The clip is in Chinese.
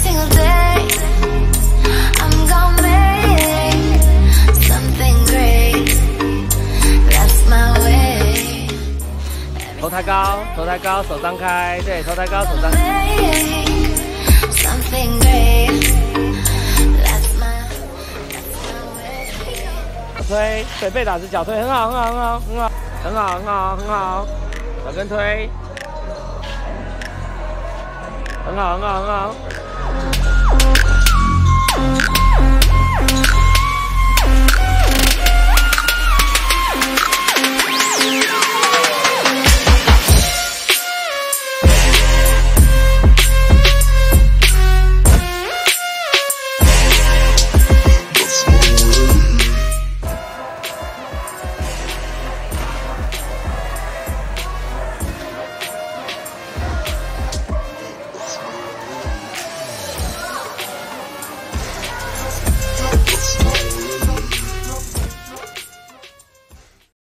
single day. I'm gonna make something great. That's my way. 头抬高，头抬高，手张开，对，头抬高，手张开。 Something great. That's my way. 推，对，背打直，脚推，很好，很好，很好，很好，很好，很好，很好，脚跟推，很好，很好，很好。